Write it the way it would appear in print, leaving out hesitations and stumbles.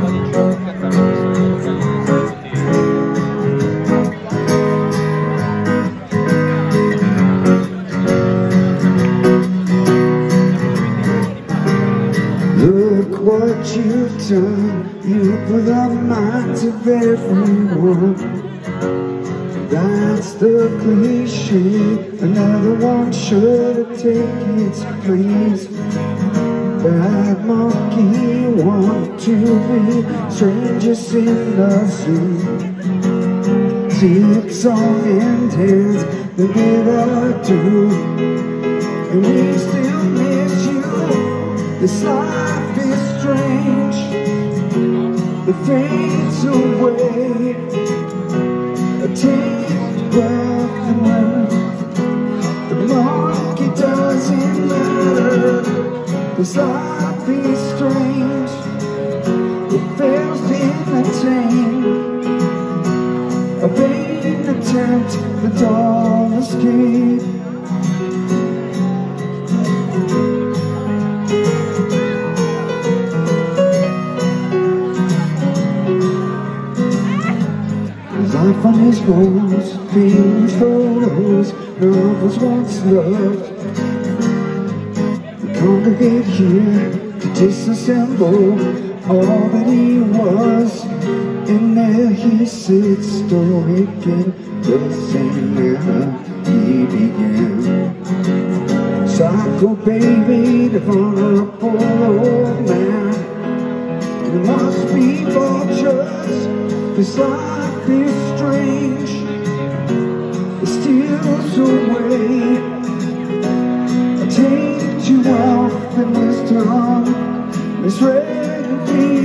Look what you've done, you put the minds of everyone. That's the cliche, another one should have taken its place. Bad monkey want to be strangers in the zoo. Tips on and hands, they never do. And we still miss you. This life is strange, it fades away. A taste breath and move. The monkey doesn't matter. This life is strange, it fails in attain. A vain attempt, the dawn escape. Life on his bones, feelings photos, love was once loved. We congregate here to disassemble all that he was. And there he sits stoic in the same manner he began. Psycho baby, the vulnerable old man. And there must be vultures, this life is strange, it steals away. I take you off in wisdom, misread and